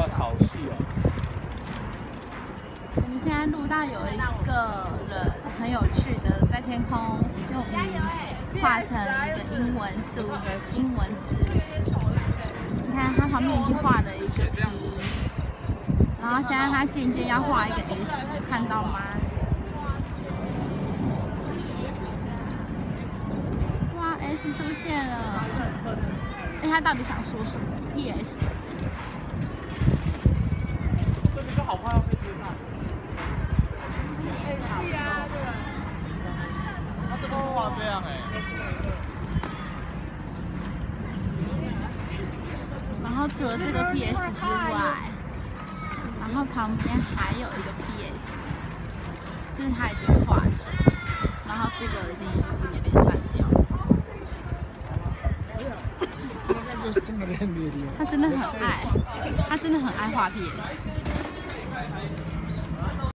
好细哦。 我们现在录到有一个人很有趣的，在天空用云画成一个英文字。你看他旁边已经画了一个 P， 然后现在他渐渐要画一个 S， 看到吗？哇 ，S 出现了。哎，他到底想说什么 ？PS。 这个就好快要被追上。 很细啊，对吧？ 他这个画这样哎。 然后除了这个 PS 之外，然后旁边还有一个 PS， 这是他已经画的，然后这个已经有点散掉。他真的很爱，他真的很爱画 PS。